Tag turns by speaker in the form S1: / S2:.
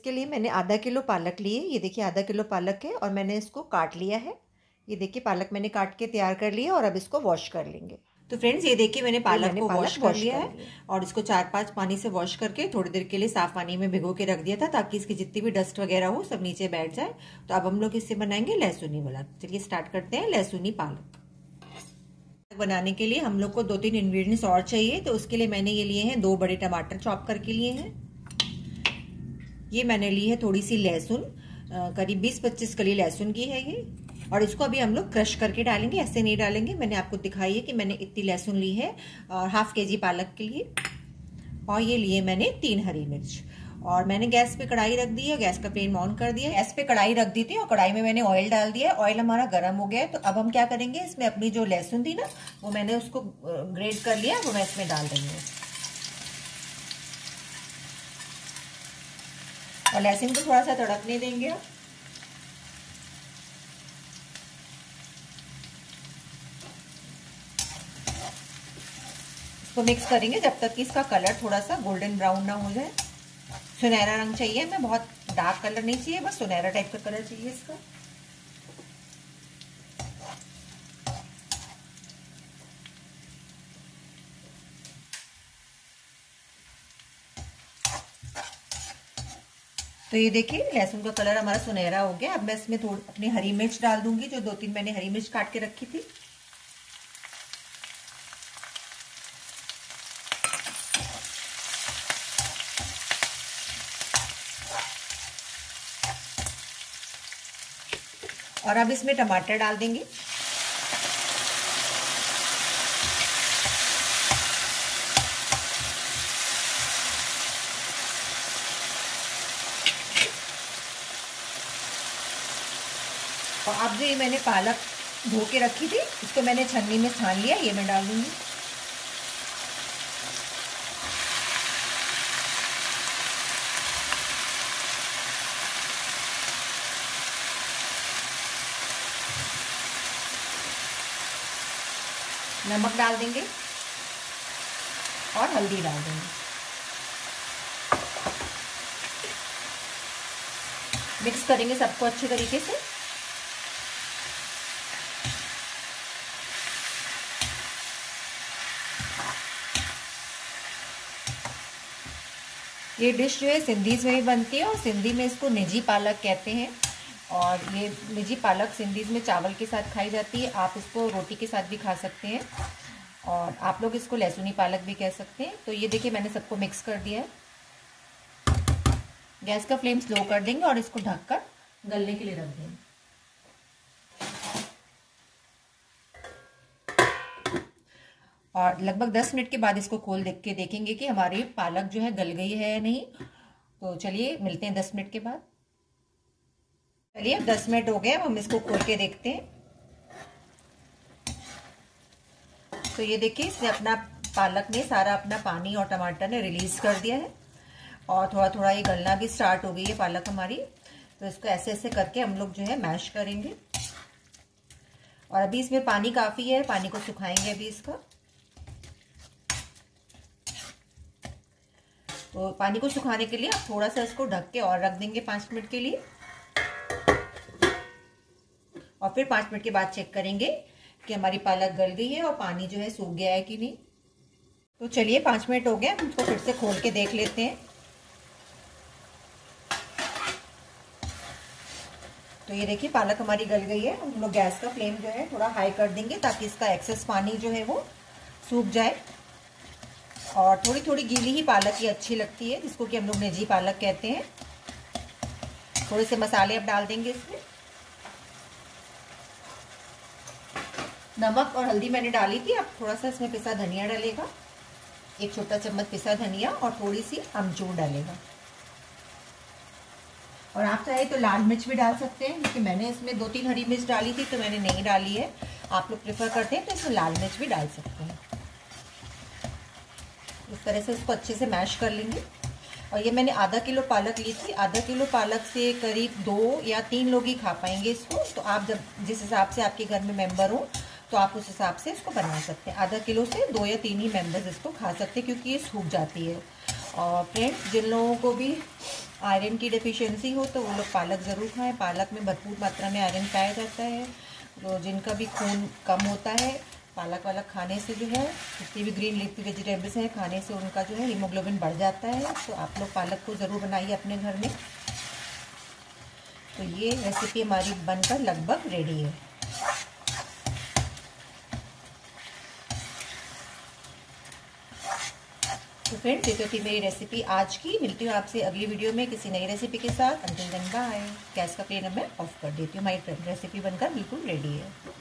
S1: इसके लिए मैंने आधा किलो पालक ली है। ये देखिए आधा किलो पालक है और मैंने इसको काट लिया है। ये देखिए पालक मैंने काट के तैयार कर लिया और अब इसको वॉश कर लेंगे। तो फ्रेंड्स ये देखिए मैंने पालक को वॉश कर लिया है और इसको 4-5 पानी से वॉश करके थोड़ी देर के लिए साफ पानी में भिगो के रख दिया था ताकि इसकी जितनी भी डस्ट वगैरह हो सब नीचे बैठ जाए। तो अब हम लोग इससे बनाएंगे लहसुनी वाला। चलिए स्टार्ट करते हैं लहसुनी पालक बनाने के लिए। हम लोग को 2-3 इंग्रेडिएंट्स और चाहिए। तो उसके लिए मैंने ये लिए हैं 2 बड़े टमाटर चॉप करके लिए हैं। ये मैंने ली है थोड़ी सी लहसुन, करीब 20-25 कली लहसुन की है ये। और इसको अभी हम लोग क्रश करके डालेंगे, ऐसे नहीं डालेंगे। मैंने आपको दिखाई है कि मैंने इतनी लहसुन ली है और ½ kg पालक के लिए। और ये लिए मैंने 3 हरी मिर्च। और मैंने गैस पे कढ़ाई रख दी है, गैस का फ्लेम ऑन कर दिया। गैस पे कढ़ाई रख दी थी और कढ़ाई में मैंने ऑयल डाल दिया है। ऑयल हमारा गर्म हो गया है। तो अब हम क्या करेंगे, इसमें अपनी जो लहसुन थी ना वो मैंने उसको ग्रेट कर लिया, वो मैं इसमें डाल देंगे। और लहसुन को थोड़ा सा तड़कने देंगे। इसको मिक्स करेंगे जब तक कि इसका कलर थोड़ा सा गोल्डन ब्राउन ना हो जाए। सुनहरा रंग चाहिए हमें, बहुत डार्क कलर नहीं चाहिए, बस सुनहरा टाइप का कलर चाहिए इसका। तो ये देखिए लहसुन का कलर हमारा सुनहरा हो गया। अब मैं इसमें थोड़ी अपनी हरी मिर्च डाल दूंगी, जो 2-3 मैंने हरी मिर्च काट के रखी थी। और अब इसमें टमाटर डाल देंगे। और अब जो ये मैंने पालक धो के रखी थी इसको मैंने छन्नी में छान लिया, ये मैं डाल दूंगी। नमक डाल देंगे और हल्दी डाल देंगे। मिक्स करेंगे सबको अच्छे तरीके से। ये डिश जो है सिंधीज में भी बनती है और सिंधी में इसको निजी पालक कहते हैं। और ये निजी पालक सिंधीज में चावल के साथ खाई जाती है। आप इसको रोटी के साथ भी खा सकते हैं और आप लोग इसको लहसुनी पालक भी कह सकते हैं। तो ये देखिए मैंने सबको मिक्स कर दिया है। गैस का फ्लेम स्लो कर देंगे और इसको ढककर गलने के लिए रख देंगे। और लगभग 10 मिनट के बाद इसको खोल के देखेंगे कि हमारी पालक जो है गल गई है या नहीं। तो चलिए मिलते हैं 10 मिनट के बाद। चलिए 10 मिनट हो गए, अब हम इसको खोल के देखते हैं। तो ये देखिए इसने अपना पालक ने सारा अपना पानी और टमाटर ने रिलीज कर दिया है और थोड़ा थोड़ा ये गलना भी स्टार्ट हो गई है पालक हमारी। तो इसको ऐसे ऐसे करके हम लोग जो है मैश करेंगे। और अभी इसमें पानी काफी है, पानी को सुखाएंगे अभी इसका। तो पानी को सुखाने के लिए आप थोड़ा सा इसको ढक के और रख देंगे 5 मिनट के लिए। और फिर 5 मिनट के बाद चेक करेंगे कि हमारी पालक गल गई है और पानी जो है सूख गया है कि नहीं। तो चलिए 5 मिनट हो गए, हम इसको फिर से खोल के देख लेते हैं। तो ये देखिए पालक हमारी गल गई है। हम लोग गैस का फ्लेम जो है थोड़ा हाई कर देंगे ताकि इसका एक्सेस पानी जो है वो सूख जाए। और थोड़ी थोड़ी गीली ही पालक ही अच्छी लगती है, जिसको कि हम लोग निजी पालक कहते हैं। थोड़े से मसाले अब डाल देंगे इसमें। नमक और हल्दी मैंने डाली थी, अब थोड़ा सा इसमें पिसा धनिया डालेगा, 1 छोटा चम्मच पिसा धनिया और थोड़ी सी अमचूर डालेगा। और आप चाहे तो लाल मिर्च भी डाल सकते हैं, क्योंकि मैंने इसमें 2-3 हरी मिर्च डाली थी तो मैंने नहीं डाली है। आप लोग प्रेफर करते हैं तो इसमें लाल मिर्च भी डाल सकते हैं। इस तरह से इसको अच्छे से मैश कर लेंगे। और ये मैंने आधा किलो पालक ली थी। आधा किलो पालक से करीब 2 या 3 लोग ही खा पाएंगे इसको। तो आप जब जिस हिसाब से आपके घर में मेंबर हो तो आप उस हिसाब से इसको बना सकते हैं। आधा किलो से 2 या 3 ही मेंबर्स इसको खा सकते हैं, क्योंकि ये सूख जाती है। और फ्रेंड्स जिन लोगों को भी आयरन की डेफिशिएंसी हो तो वो लोग पालक ज़रूर खाएं। पालक में भरपूर मात्रा में आयरन पाया जाता है। तो जिनका भी खून कम होता है, पालक वालक खाने से जो है, जितनी भी ग्रीन लीफी वेजिटेबल्स हैं खाने से उनका जो है हीमोग्लोबिन बढ़ जाता है। तो आप लोग पालक को ज़रूर बनाइए अपने घर में। तो ये रेसिपी हमारी बनकर लगभग रेडी है। तो फ्रेंड्स, ये तो थी मेरी रेसिपी आज की। मिलती हूँ आपसे अगली वीडियो में किसी नई रेसिपी के साथ। Until then bye. गैस का फ्लेम मैं ऑफ कर देती हूँ। हमारी रेसिपी बनकर बिल्कुल रेडी है।